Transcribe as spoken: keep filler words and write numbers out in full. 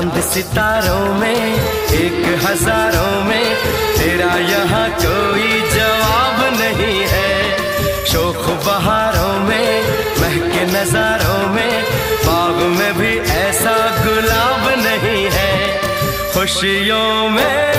चांद सितारों में एक हजारों में तेरा यहाँ कोई जवाब नहीं है। शोख बहारों में महके नजारों में बाग में भी ऐसा गुलाब नहीं है। खुशियों में